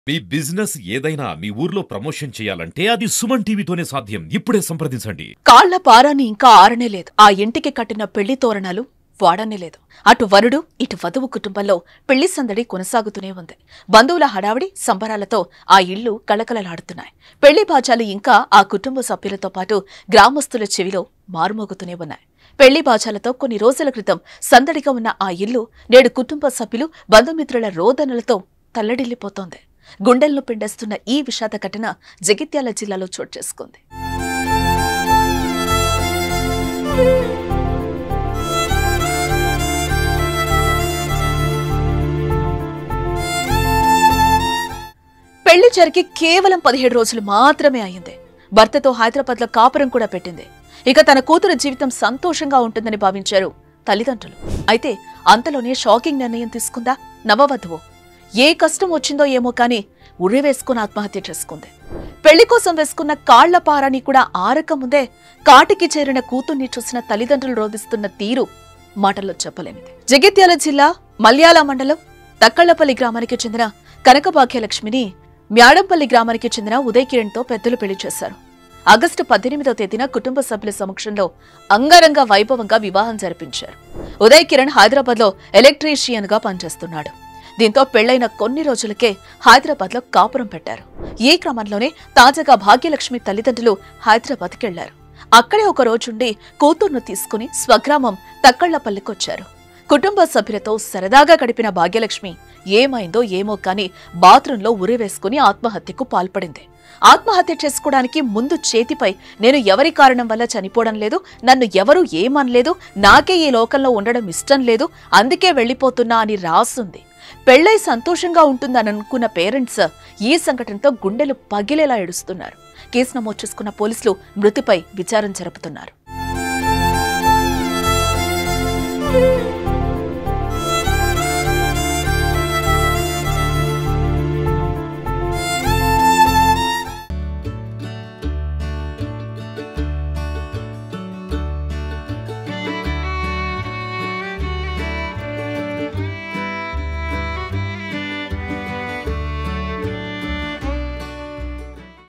మీ business ఏదైనా మీ ఊర్లో promotion చేయాలంటే అది సుమన్ టీవీతోనే సాధ్యం. ఇప్పుడే సంప్రదించండి. కాళ్ల పారాని ఇంకా ఆరనే లేదు. ఆ ఇంటికి కట్టిన పెళ్లి తోరణాలు వాడనే లేదు. అటు వరుడు ఇటు వధువు కుటుంబంలో పెళ్లి సందడి కొనసాగుతూనే ఉంది. బంధువుల హడావిడి సంబరాలతో ఆ ఇళ్లు కళకళలాడుతున్నాయి. పెళ్లి బాజాలు ఇంకా ఆ కుటుంబ సభ్యులతో పాటు గ్రామస్తుల చెవిలో మారుమోగుతూనే ఉన్నాయి. పెళ్లి బాజాలతో కొన్ని రోజుల క్రితం సందడిగా ఉన్న ఆ ఇల్లు నేడు కుటుంబ సభ్యులు బంధుమిత్రుల రోదనలతో తల్లడిల్లిపోతోంది. గుండెలను పిండేస్తున్న ఈ విషాద ఘటన జగిత్యాల జిల్లాలో చోటు చేసుకుంది. పెళ్లి జరిగి కేవలం 17 రోజులు మాత్రమే అయింది. భర్తతో హైదరాబాద్లో కాపురం కూడా పెట్టింది. ఇక తన కూతురు జీవితం సంతోషంగా ఉంటుందని భావించారు తల్లిదండ్రులు. అయితే అంతలోనే షాకింగ్ నిర్ణయం తీసుకుందా నవవధువు. ఏ కష్టం వచ్చిందో ఏమో కానీ ఉరివేసుకుని ఆత్మహత్య చేసుకుంది. పెళ్లి కోసం వేసుకున్న కాళ్ల పారాని కూడా ఆరక ముందే కాటికి చేరిన కూతుర్ని చూసిన తల్లిదండ్రులు రోధిస్తున్న తీరు మాటల్లో చెప్పలేనిది. జగిత్యాల జిల్లా మల్యాల మండలం తక్కళ్లపల్లి గ్రామానికి చెందిన కనక భాగ్యలక్ష్మిని మ్యాడంపల్లి గ్రామానికి చెందిన ఉదయ్ కిరణ్ తో పెద్దలు పెళ్లి చేశారు. ఆగస్టు 18వ తేదీన కుటుంబ సభ్యుల సమక్షంలో అంగరంగ వైభవంగా వివాహం జరిపించారు. ఉదయ్ కిరణ్ హైదరాబాద్ లో ఎలక్ట్రీషియన్ గా పనిచేస్తున్నాడు. దీంతో పెళ్లైన కొన్ని రోజులకే హైదరాబాద్ లో కాపురం పెట్టారు. ఈ క్రమంలోనే తాజాగా భాగ్యలక్ష్మి తల్లిదండ్రులు హైదరాబాద్కి వెళ్లారు. అక్కడే ఒక రోజుండి కూతుర్ను తీసుకుని స్వగ్రామం తక్కళ్లపల్లికొచ్చారు. కుటుంబ సభ్యులతో సరదాగా గడిపిన భాగ్యలక్ష్మి ఏమైందో ఏమో కానీ బాత్రూంలో ఉరివేసుకుని ఆత్మహత్యకు పాల్పడింది. ఆత్మహత్య చేసుకోవడానికి ముందు చేతిపై నేను ఎవరి కారణం వల్ల చనిపోవడం లేదు, నన్ను ఎవరూ ఏమనలేదు, నాకే ఈ లోకంలో ఉండడం ఇష్టం లేదు, అందుకే వెళ్లిపోతున్నా అని రాసుంది. పెళ్లై సంతోషంగా ఉంటుందని అనుకున్న పేరెంట్స్ ఈ సంఘటనతో గుండెలు పగిలేలా ఏడుస్తున్నారు. కేసు నమోదు చేసుకున్న పోలీసులు మృతిపై విచారణ జరుపుతున్నారు.